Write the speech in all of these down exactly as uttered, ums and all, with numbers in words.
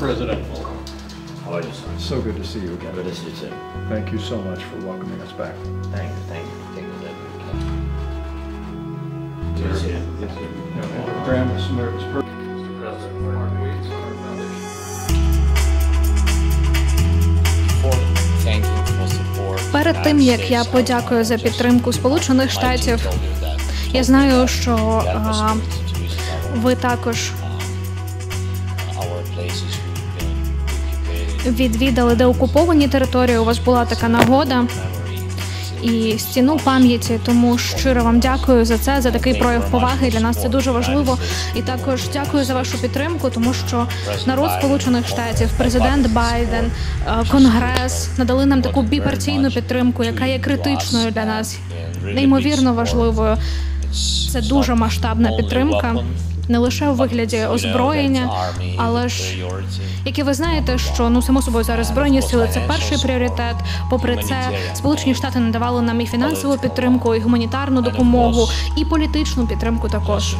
President. How are you, sir? So good to see you again. Good to see you too. Thank you so much for welcoming us back. Thank you, thank you. Thank you. Good to see you. Graham, it's Перед тим, як я подякую за підтримку Сполучених Штатів, я знаю, що а, ви також відвідали деокуповані території, у вас була така нагода, і стіну пам'яті, тому щиро вам дякую за це, за такий прояв поваги, для нас це дуже важливо. І також дякую за вашу підтримку, тому що народ Сполучених Штатів, президент Байден, Конгрес надали нам таку біпартійну підтримку, яка є критичною для нас, неймовірно важливою. Це дуже масштабна підтримка. Не лише у вигляді озброєння, але ж, як і ви знаєте, що, ну, само собою, зараз Збройні сили – це перший пріоритет. Попри це, Сполучені Штати надавали нам і фінансову підтримку, і гуманітарну допомогу, і політичну підтримку також.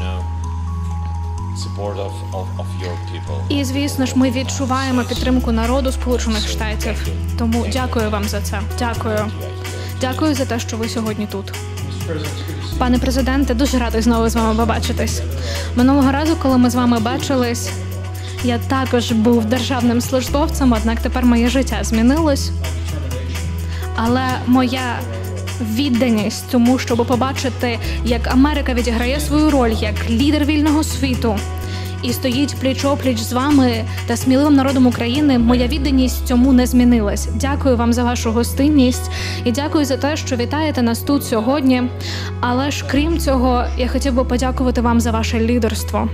І, звісно ж, ми відчуваємо підтримку народу Сполучених Штатів. Тому дякую вам за це. Дякую. Дякую за те, що ви сьогодні тут. Пане президенте, дуже радий знову з вами побачитись. Минулого разу, коли ми з вами бачились, я також був державним службовцем, однак тепер моє життя змінилось. Але моя відданість тому, щоб побачити, як Америка відіграє свою роль як лідер вільного світу і стоїть пліч-опліч з вами та сміливим народом України, моя відданість цьому не змінилась. Дякую вам за вашу гостинність і дякую за те, що вітаєте нас тут сьогодні. Але ж крім цього, я хотів би подякувати вам за ваше лідерство.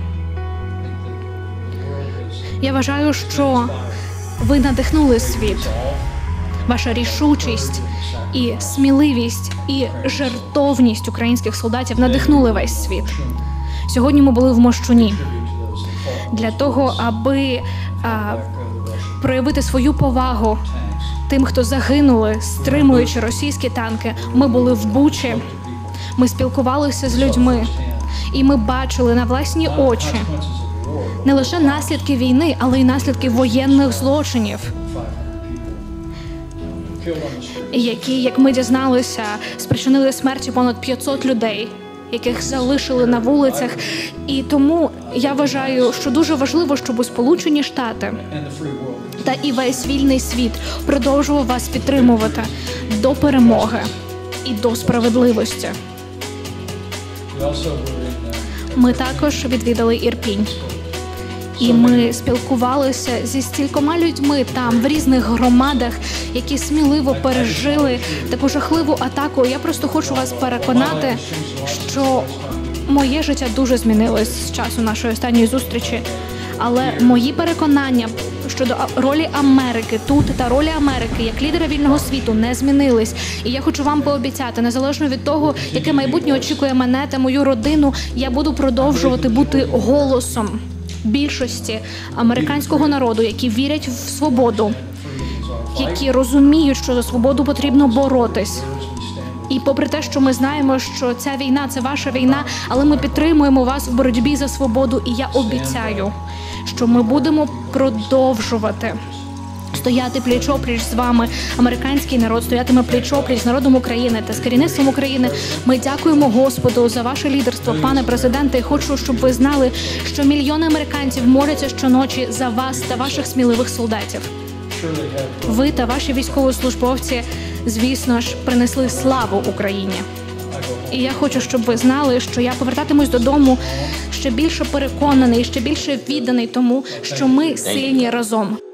Я вважаю, що ви надихнули світ. Ваша рішучість і сміливість і жертовність українських солдатів надихнули весь світ. Сьогодні ми були в Мощуні для того, аби а, проявити свою повагу тим, хто загинули, стримуючи російські танки. Ми були в Бучі, ми спілкувалися з людьми, і ми бачили на власні очі не лише наслідки війни, але й наслідки воєнних злочинів, які, як ми дізналися, спричинили смерті понад п'ятсот людей, яких залишили на вулицях. І тому я вважаю, що дуже важливо, щоб Сполучені Штати та і весь вільний світ продовжував вас підтримувати до перемоги і до справедливості. Ми також відвідали Ірпінь. І ми спілкувалися зі стількома людьми там, в різних громадах, які сміливо пережили таку жахливу атаку. Я просто хочу вас переконати, що моє життя дуже змінилось з часу нашої останньої зустрічі. Але мої переконання щодо ролі Америки тут та ролі Америки як лідера вільного світу не змінились. І я хочу вам пообіцяти, незалежно від того, яке майбутнє очікує мене та мою родину, я буду продовжувати бути голосом більшості американського народу, які вірять в свободу, які розуміють, що за свободу потрібно боротись. І попри те, що ми знаємо, що ця війна – це ваша війна, але ми підтримуємо вас в боротьбі за свободу. І я обіцяю, що ми будемо продовжувати стояти пліч-опліч з вами. Американський народ стоятиме пліч-опліч з народом України та з керівництвом України. Ми дякуємо Господу за ваше лідерство, пане президенте. І хочу, щоб ви знали, що мільйони американців моляться щоночі за вас та ваших сміливих солдатів. Ви та ваші військовослужбовці, звісно ж, принесли славу Україні. І я хочу, щоб ви знали, що я повертатимусь додому ще більше переконаний, ще більше відданий тому, що ми сильні разом.